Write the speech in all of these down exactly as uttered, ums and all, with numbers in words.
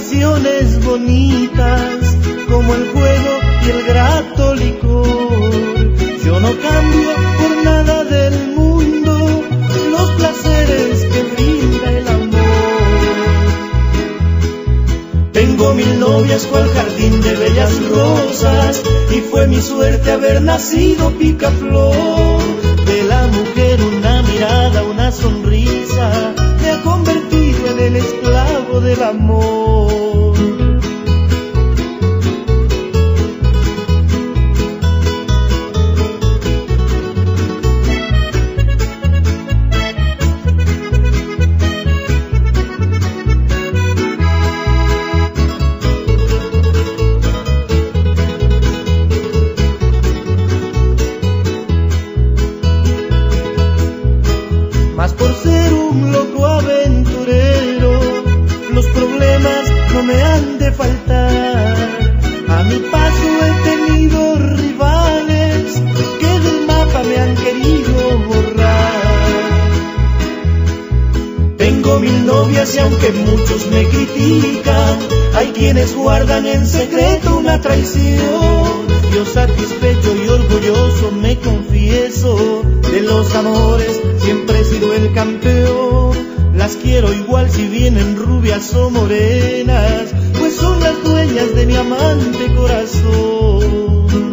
pasiones bonitas, como el juego y el grato licor. Yo no cambio por nada del mundo los placeres que brinda el amor. Tengo mil novias cual jardín de bellas rosas, y fue mi suerte haber nacido picaflor. De la mujer una mirada, una sonrisa, me ha convertido en el esclavo del amor. Mas por ser un loco aventurero, los problemas no me han de faltar. A mi paso he tenido rivales que del mapa me han querido borrar. Tengo mil novias y aunque muchos me critican, hay quienes guardan en secreto una traición. Yo satisfecho y orgulloso me confieso, de los amores siempre he sido el campeón. Las quiero igual si vienen rubias o morenas, pues son las dueñas de mi amante corazón.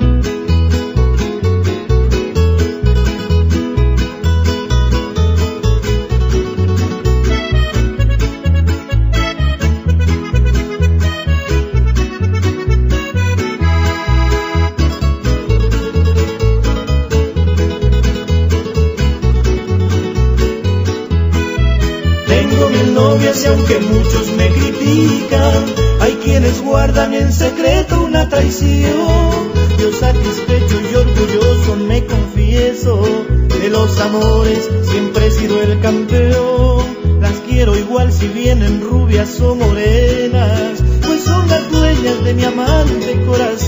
Tengo mil novias y aunque muchos me critican, hay quienes guardan en secreto una traición. Yo satisfecho y orgulloso me confieso, de los amores siempre he sido el campeón. Las quiero igual si vienen rubias o morenas, pues son las dueñas de mi amante corazón.